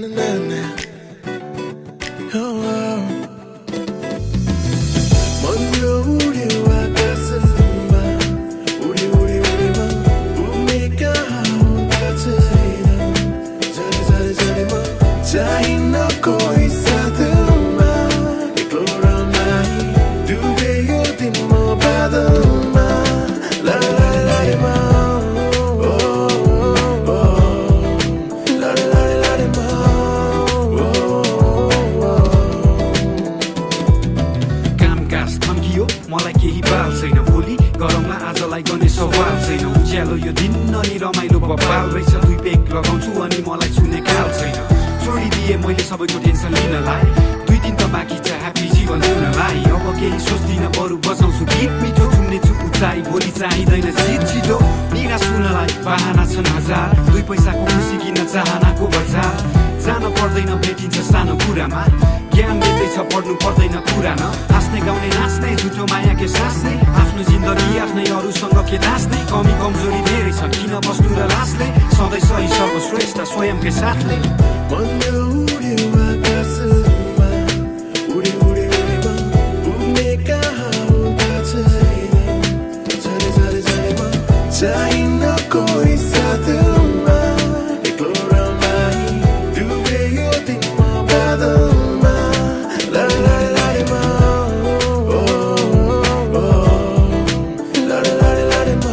मन यो उड्यो आकाशमा उडी उडी उडीमा पुग्ने कहाँ हुँदा छैन झरे झरे झरेमा चाहिन्न कोही साथमा एक्लो रमाई डुबे यो दिन म बादलमा लडे लडे लडेमा मलाई केही बाल छैन भोलि गरौँला आजलाई गर्ने सवाल छैन उज्यालो यो दिन अनि रमाइलो बबाल रहेछ दुई पेक लगाउँछु अनि मलाई छुने ख्याल छैन छोडिदिए मैले सबैको टेन्सन लिनलाई दुई दिन त बाँकी छ ह्याप्पी जीवन जिउनलाई अब केही सोच्दिन बरु बजाउँछु गीत मिठो चुम्नेछु उचाइ भोलि चाहिँदैन जित छिटो निराश हुनलाई बहाना छन् हजार दुई पैसाको खुसी किन चाहनाको बजार जान पर्दैन भेटिन्छ सानो कुरामा ज्ञान दिँदैछ पढ्नु पर्दैन पुरानो हाँस्ने गाउने नाच्ने झुटो माया के सास्ने आफ्नो जिन्दगी आफ्नै अरूसँग के नाच्ने कमी कमजोरी धेरै छ किन बस्नु र लास्ने सधैँ सही सर्वश्रेष्ठ स्वयंकै साथले मन यो उड्यो आकाशमा उडी उडी उडीमा पुग्ने कहाँ हुँदा छैन झरे झरे झरेमा चाहिन्न कोही साथमा एक्लो रमाई डुबे यो दिन म बादलमा लडे लडे लडेमा लडे लडे लडेमा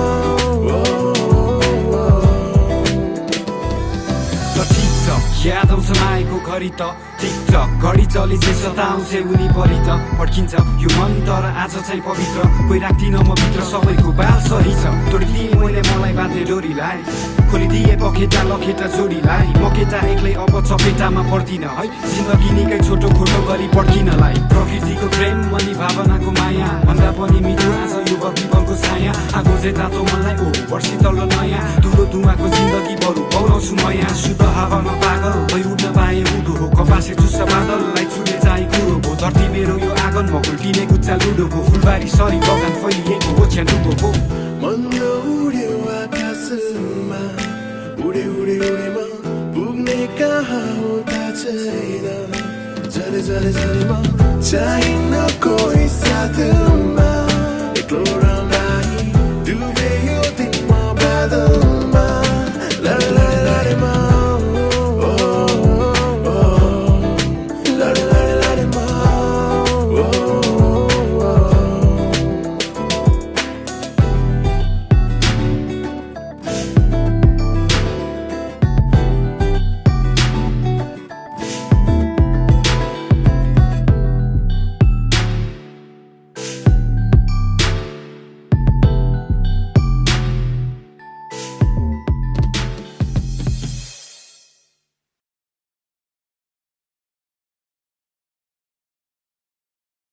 त ठिक छ याद आउँछ माएको घडी त ठिक छ घडी चली जे सताउँछ उनी परि त पड्किन्छ यो मन तर आज चाहिँ पवित्र कोही राख्दिन म भित्र सबैको बाल सही छ तोडिदिए मैले मलाई बाँध्ने डोरीलाई खोलिदिए पखेटा लखेटा जोडीलाई म केटा एक्लै अब चपेटामा पर्दिन है जिन्दगी निकै छोटो खोटो गरी पड्किनलाई प्रकृतिको प्रेम अनि भावनाको माया भन्दा पनि मिठो आज यो बर्फीपलको छाया आगो जे तातो मनलाई ओ वर्षी तल्लो नयाँ धुलो धुवाको जिन्दगी बरु पौलाउँछु नयाँ शुद्ध हावामा पागल भइ उड्न पाए उडो हो कपासे चुस्सा बादललाई छुने चाहिँ कुरो हो धरती मेरो यो आँगन मकुल टिने गुच्चा लुडोको फुलबारी सरी बगान फैलिएको ओछ्यान डुबोको मन यो उड्यो आकाशमा उडी उडी उडीमा पुग्ने कहाँ हुँदा छैन झरे झरे झरेमा चाहिन्न कोही साथमा एक्लो